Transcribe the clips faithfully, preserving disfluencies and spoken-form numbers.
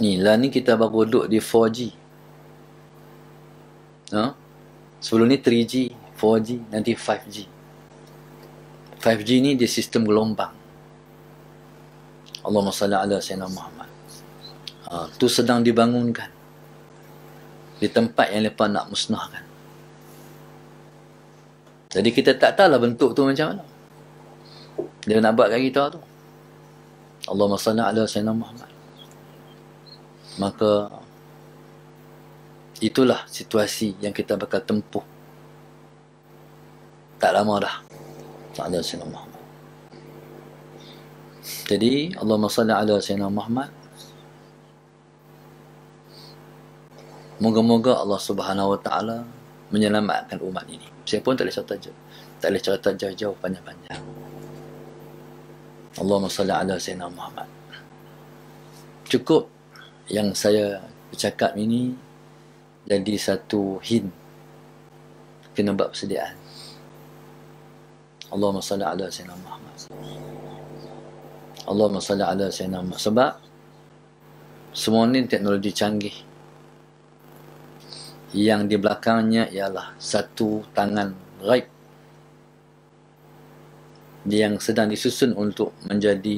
Ni lah ni kita baru duduk di four G. Ha? Sebelum ni three G, four G, nanti five G. five G ni dia sistem gelombang. Allahumma salli ala sayyidina Muhammad. Ha, tu sedang dibangunkan di tempat yang lepas nak musnahkan. Jadi kita tak tahulah bentuk tu macam mana. Dia nak buat kat kita tu. Allahumma salli ala sayyidina Muhammad. Maka itulah situasi yang kita bakal tempuh. Tak lama dah. Sallallahu alaihi wasallam. Jadi Allahumma salli ala sayyidina Muhammad. Moga-moga Allah Subhanahu wa taala menyelamatkan umat ini. Saya pun tak boleh cerita jauh. Tak boleh cerita jauh-jauh panjang-panjang. Allahumma salli ala sayyidina Muhammad. Cukup yang saya bercakap ini jadi satu hint kena buat persediaan. Allahumma salli ala sayyidina Muhammad. Allahumma salli ala sayyidina Muhammad. Sebab semua ni teknologi canggih. Yang di belakangnya ialah satu tangan ghaib yang sedang disusun untuk menjadi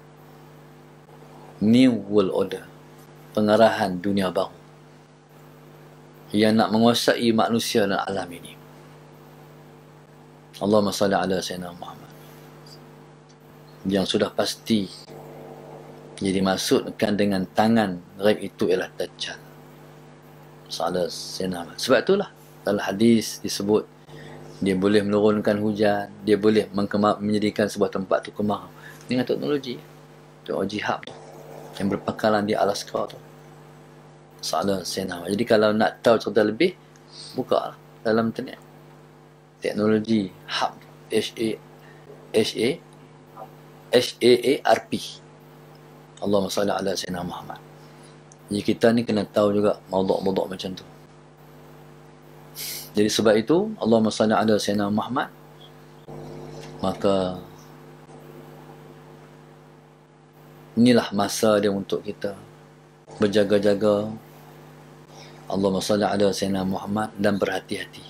new world order, pengarahan dunia baru yang nak menguasai manusia dan alam ini. Allahumma salli ala sayyidina Muhammad. Yang sudah pasti jadi dimaksudkan dengan tangan ghaib itu ialah Dajjal. Sallallahu alaihi wasallam. Sebab itulah dalam hadis disebut dia boleh menurunkan hujan, dia boleh menjadikan sebuah tempat tu kemarau dengan teknologi teknologi hub tu yang berpangkalan di Alaska tu. Sallallahu alaihi wasallam. Jadi kalau nak tahu cerita lebih, buka dalam internet. Teknologi hub H A H A H A A R P. Allahumma salli ala sayyidina Muhammad. Jadi kita ni kena tahu juga maudhu'-maudhu' macam tu. Jadi sebab itu Allahumma salli ala sayyidina Muhammad. Maka inilah masa dia untuk kita berjaga-jaga. Allahumma salli ala sayyidina Muhammad dan berhati-hati.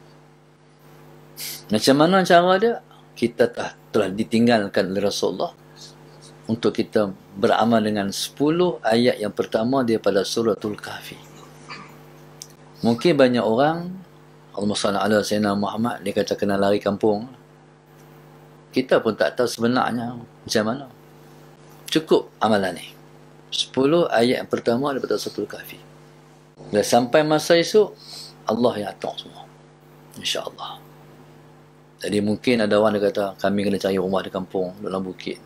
Macam mana cara dia? Kita telah, telah ditinggalkan oleh Rasulullah untuk kita beramal dengan sepuluh ayat yang pertama daripada suratul Kahfi. Mungkin banyak orang, Allahumma salli ala sayyidina Muhammad, dia kata kena lari kampung. Kita pun tak tahu sebenarnya macam mana. Cukup amalan ni. sepuluh ayat yang pertama daripada suratul Kahfi. Dan sampai masa esok, Allah yang atur semua. InsyaAllah. Jadi mungkin ada orang dia kata, kami kena cari rumah di kampung, dalam bukit.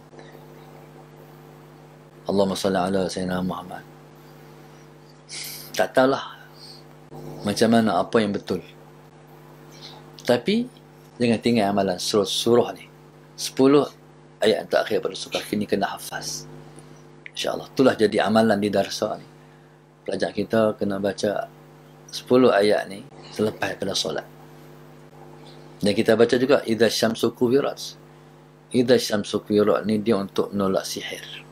Allahumma salli ala sayyidina Muhammad. Tak tahulah macam mana apa yang betul. Tapi jangan tinggal amalan surah-surah ni. sepuluh ayat yang terakhir pada surah ini kena hafaz. InsyaAllah. Itulah jadi amalan di darsa ni. Pelajar kita kena baca sepuluh ayat ni selepas pada solat. Dan kita baca juga idza syamsu kuwirat. Idza syamsu kuwirat ni dia untuk menolak sihir.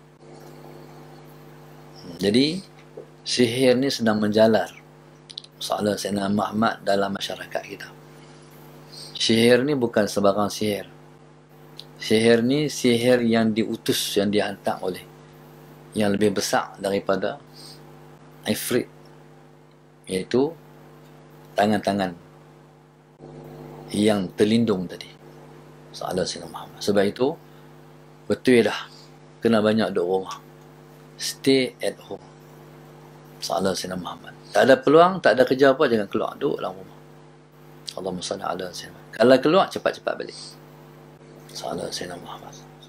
Jadi sihir ni sedang menjalar soalan Sayyidina Muhammad dalam masyarakat kita. Sihir ni bukan sebarang sihir. Sihir ni sihir yang diutus, yang dihantar oleh yang lebih besar daripada Ifrit, iaitu tangan-tangan yang terlindung tadi. Soalan Sayyidina Muhammad. Sebab itu betul dah kena banyak duduk rumah. Stay at home. Salam Sayyidina Muhammad. Tak ada peluang, tak ada kerja apa, jangan keluar. Duduk dalam rumah. Allahumma salli ala sayyidina. Kalau keluar, cepat-cepat balik. Salam Sayyidina Muhammad.